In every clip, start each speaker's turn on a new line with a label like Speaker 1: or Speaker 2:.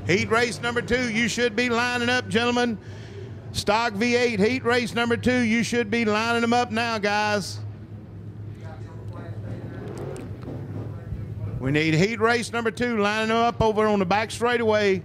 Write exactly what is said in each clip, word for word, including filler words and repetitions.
Speaker 1: Heat race number two, you should be lining up, gentlemen. Stock V eight, heat race number two, you should be lining them up now, guys. We need heat race number two, lining them up over on the back straightaway.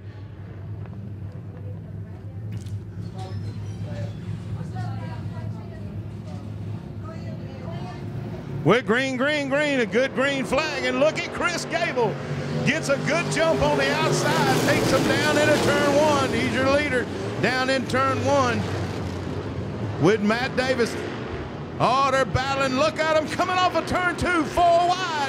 Speaker 1: With green, green, green, a good green flag. And look at Chris Gable. Gets a good jump on the outside, takes him down into turn one. He's your leader down in turn one with Matt Davis. Oh, they're battling. Look at him coming off of turn two, four wide.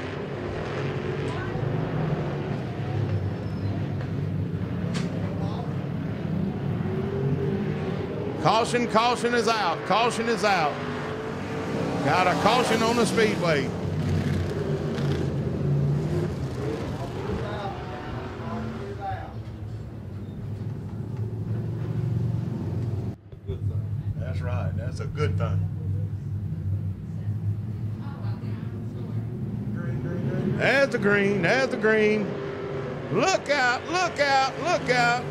Speaker 1: Caution, caution is out. Caution is out. Got a caution on the speedway. That's right. That's a good thing. There's the green. There's the green. Look out. Look out. Look out.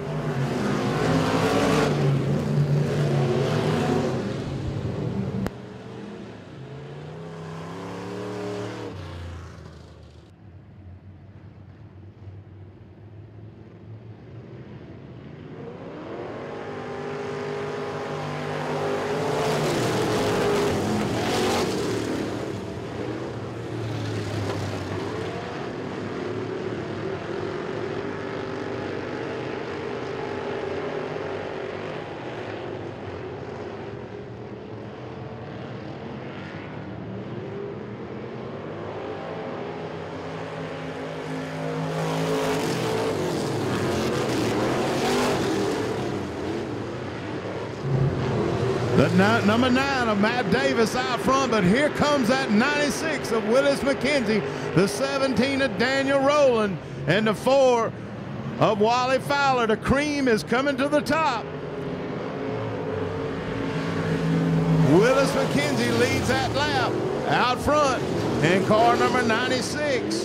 Speaker 1: The nine, number nine of Matt Davis out front, but here comes that ninety-six of Willis McKenzie, the seventeen of Daniel Rowland, and the four of Wally Fowler. The cream is coming to the top. Willis McKenzie leads that lap out front in car number ninety-six.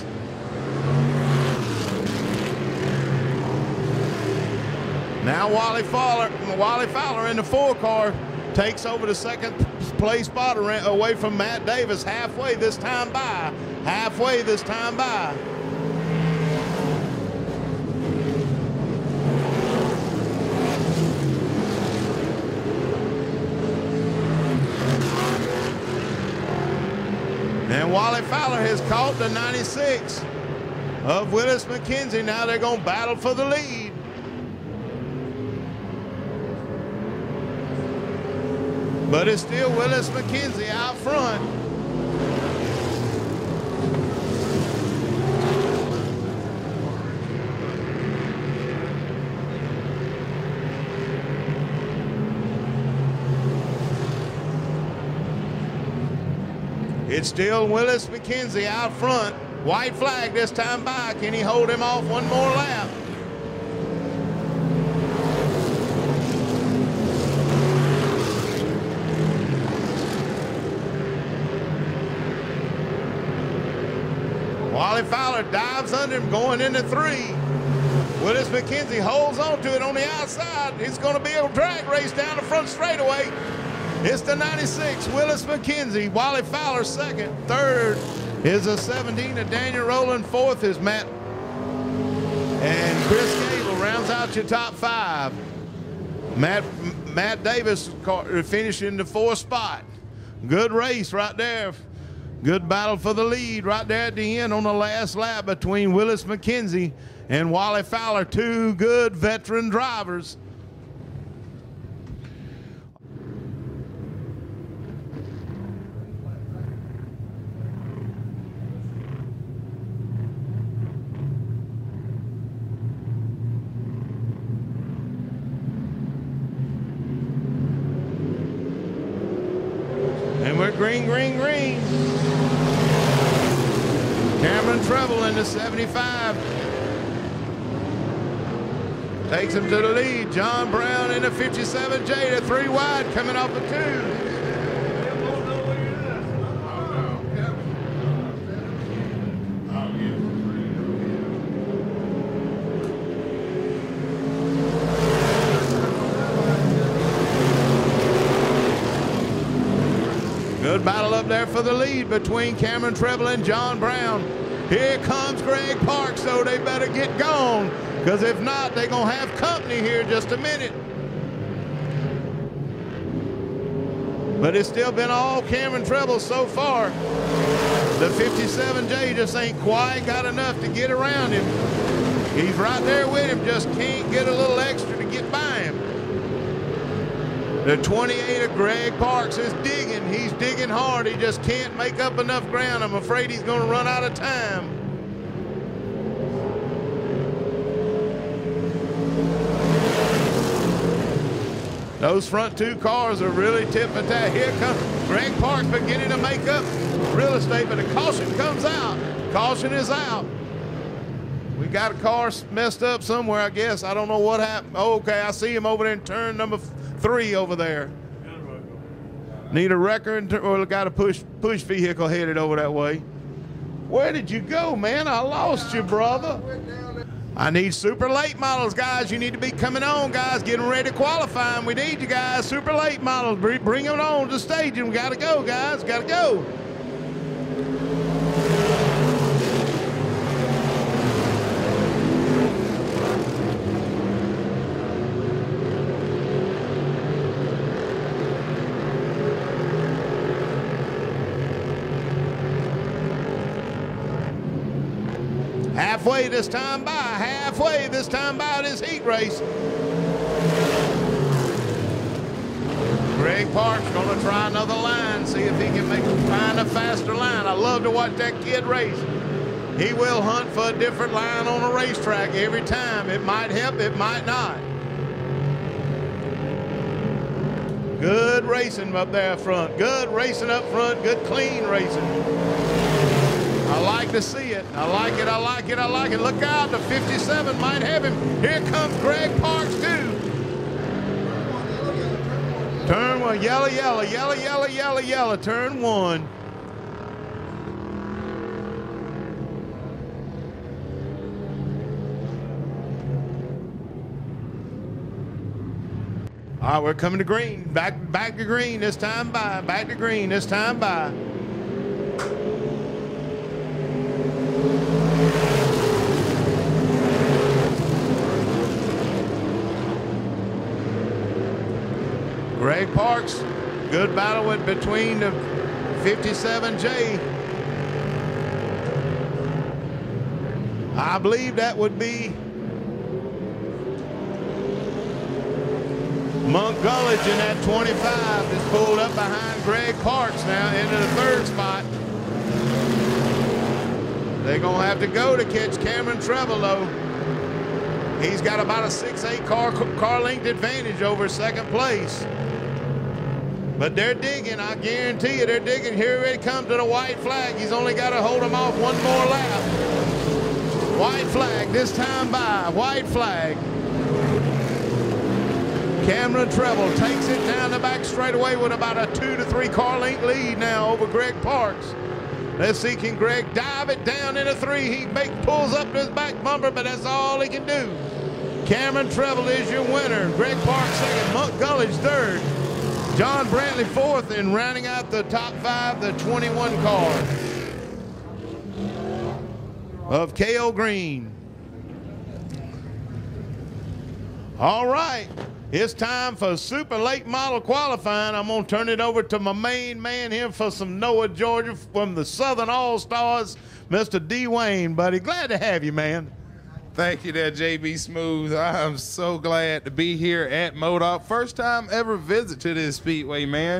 Speaker 1: Now Wally Fowler, Wally Fowler in the four car takes over the second place spot away from Matt Davis. Halfway this time by. Halfway this time by. And Wally Fowler has caught the ninety-six of Willis McKenzie. Now they're going to battle for the lead. But it's still Willis McKenzie out front. It's still Willis McKenzie out front. White flag this time by. Can he hold him off one more lap? Wally Fowler dives under him going into three. Willis McKenzie holds on to it on the outside. It's going to be a drag race down the front straightaway. It's the ninety-six, Willis McKenzie. Wally Fowler second. Third is a seventeen of Daniel Rowland. Fourth is Matt. And Chris Gable rounds out your top five. Matt, Matt Davis finished in the fourth spot. Good race right there. Good battle for the lead right there at the end on the last lap between Willis McKenzie and Wally Fowler, two good veteran drivers. And we're green, green, green. Cameron Treble in the seventy-five. Takes him to the lead. John Brown in the fifty-seven J, the three wide coming off the two. battle up there for the lead between Cameron Treble and John Brown. Here comes Greg Parks, so they better get gone, because if not, they're going to have company here in just a minute. But it's still been all Cameron Treble so far. The fifty-seven J just ain't quite got enough to get around him. He's right there with him, just can't get a little extra to get by him. The twenty-eight of Greg Parks is digging. He's digging hard. He just can't make up enough ground. I'm afraid he's going to run out of time. Those front two cars are really tip for tat. Here comes Greg Parks beginning to make up real estate, but a caution comes out. Caution is out. We got a car messed up somewhere, I guess. I don't know what happened. Oh, okay, I see him over there in turn number three over there. Need a wrecker and or got a push push vehicle headed over that way. Where did you go, man? I lost you, brother. I need super late models, guys. You need to be coming on, guys. Getting ready to qualify. We need you guys. Super late models. Bring them on to the stage. We got to go, guys. Got to go. Halfway this time by, halfway this time by this heat race. Greg Parks gonna try another line, see if he can make find a faster line. I love to watch that kid race. He will hunt for a different line on a racetrack every time. It might help, it might not. Good racing up there front. Good racing up front, good clean racing. I like to see it. I like it, I like it, I like it. Look out, the fifty-seven might have him. Here comes Greg Parks too. Turn one, yellow, yellow, yellow, yellow, yellow, yellow, turn one. All right, we're coming to green. Back, back to green this time by. Back to green this time by. Greg Parks, good battle with between the fifty-seven J. I believe that would be Monk Gulledge in that twenty-five is pulled up behind Greg Parks now into the third spot. They're going to have to go to catch Cameron Treble, though. He's got about a six eight car, car length advantage over second place. But they're digging, I guarantee you, they're digging. Here it comes to the white flag. He's only got to hold him off one more lap. White flag, this time by, white flag. Cameron Treble takes it down the back straightaway with about a two to three car length lead now over Greg Parks. Let's see, can Greg dive it down into three? He make, pulls up to his back bumper, but that's all he can do. Cameron Treble is your winner. Greg Parks second, Monk Gulledge third. John Brantley fourth, and rounding out the top five, the twenty-one car of K O Green. All right, it's time for super late model qualifying. I'm gonna turn it over to my main man here for some Noah, Georgia, from the Southern All-Stars, Mister D. Wayne, buddy. Glad to have you, man.
Speaker 2: Thank you there, J B Smooth. I am so glad to be here at Modoc. First time ever visit to this Speedway, man.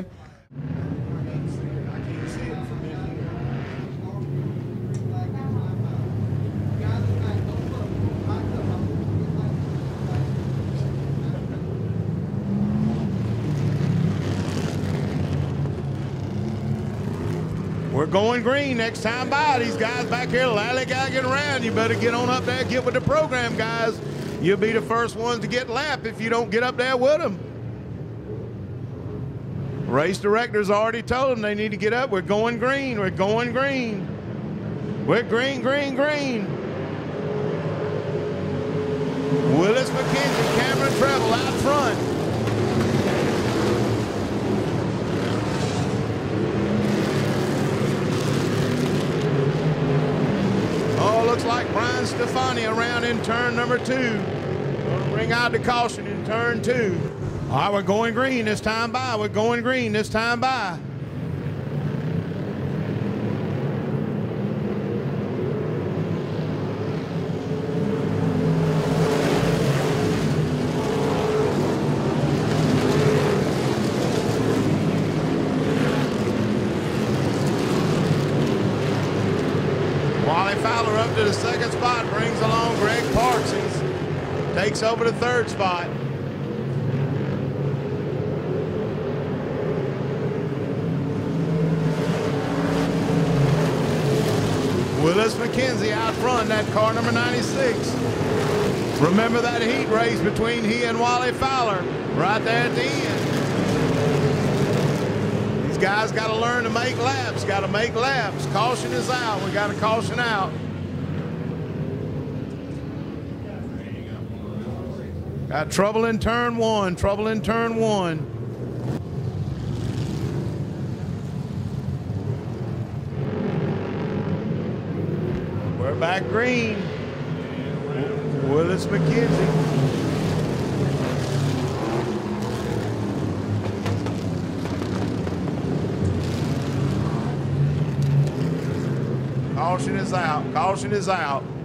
Speaker 1: We're going green next time by. These guys back here lollygagging around. You better get on up there, get with the program, guys. You'll be the first ones to get lapped if you don't get up there with them. Race directors already told them they need to get up. We're going green. We're going green. We're green, green, green. Willis McKenzie, Cameron Treble out front. Stefani around in turn number two. Gonna bring out the caution in turn two. All right, we're going green this time by. We're going green this time by. Wally Fowler up to the second spot, brings along Greg Parks. He takes over the third spot. Willis McKenzie out front, that car number ninety-six. Remember that heat race between he and Wally Fowler right there at the end. These guys got to learn to make laps, got to make laps. Caution is out. We got a caution out. Got trouble in turn one, trouble in turn one. We're back green. Willis McKenzie. Caution is out. Caution is out.